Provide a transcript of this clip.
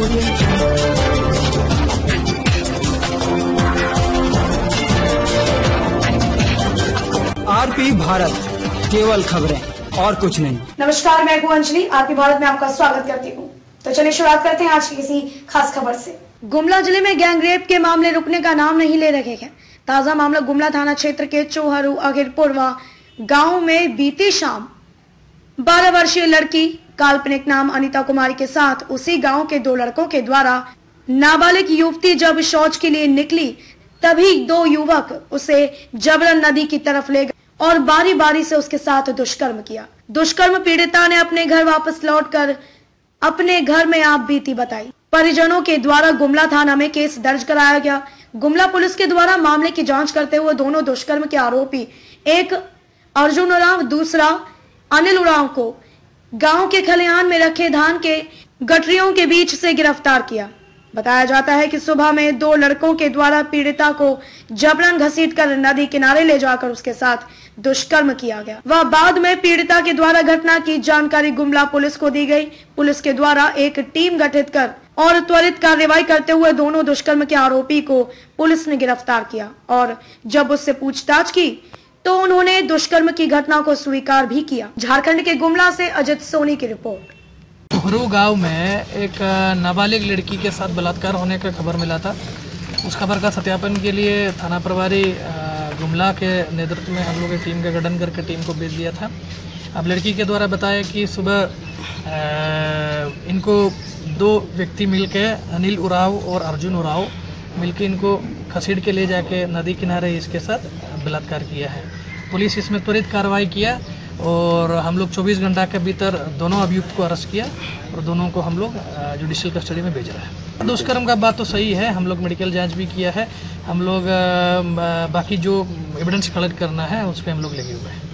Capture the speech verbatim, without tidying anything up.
RP Bharat, केवल खबरें और कुछ नहीं। नमस्कार, मैं हूं अंजलि। आरपी भारत में आपका स्वागत करती हूं। तो चलिए शुरुआत करते हैं आज की किसी खास खबर से। गुमला जिले में गैंगरेप के मामले रुकने का नाम नहीं ले रहे हैं। ताजा मामला गुमला थाना क्षेत्र के चोहरू अगिरपुरवा गांव में बीती शाम बारह वर्षीय लड़की काल्पनिक नाम अनीता कुमारी के साथ उसी गांव के दो लड़कों के द्वारा नाबालिग युवती जब शौच के लिए निकली तभी दो युवक उसे जबरन नदी की तरफ ले गए और बारी बारी से उसके साथ दुष्कर्म किया। दुष्कर्म पीड़िता ने अपने घर वापस लौटकर अपने घर में आप बीती बताई। परिजनों के द्वारा गुमला थाना में केस दर्ज कराया गया। गुमला पुलिस के द्वारा मामले की जांच करते हुए दोनों दुष्कर्म के आरोपी एक अर्जुन उरांव दूसरा अनिल उरांव को गांव के खलिहान में रखे धान के गठरियों के बीच से गिरफ्तार किया। बताया जाता है कि सुबह में दो लड़कों के द्वारा पीड़िता को जबरन घसीटकर नदी किनारे ले जाकर उसके साथ दुष्कर्म किया गया। वह बाद में पीड़िता के द्वारा घटना की जानकारी गुमला पुलिस को दी गई। पुलिस के द्वारा एक टीम गठित कर और त्वरित कार्रवाई करते हुए दोनों दुष्कर्म के आरोपी को पुलिस ने गिरफ्तार किया और जब उससे पूछताछ की तो उन्होंने दुष्कर्म की घटना को स्वीकार भी किया। झारखंड के गुमला से अजित सोनी की रिपोर्ट। चोहरू गांव में एक नाबालिग लड़की के साथ बलात्कार होने का खबर मिला था। उस खबर का सत्यापन के लिए थाना प्रभारी गुमला के नेतृत्व में हम लोग एक टीम का गठन करके टीम को भेज दिया था। अब लड़की के द्वारा बताया कि सुबह इनको दो व्यक्ति मिलके अनिल उरांव और अर्जुन उरांव मिलके इनको खसीड़ के ले जाके नदी किनारे इसके साथ बलात्कार किया है। पुलिस इसमें त्वरित कार्रवाई किया और हम लोग चौबीस घंटा के भीतर दोनों अभियुक्त को अरेस्ट किया और दोनों को हम लोग जुडिशियल कस्टडी में भेज रहे हैं। दुष्कर्म का बात तो सही है, हम लोग मेडिकल जांच भी किया है। हम लोग बाकी जो एविडेंस कलेक्ट करना है उस पर हम लोग लगे हुए हैं।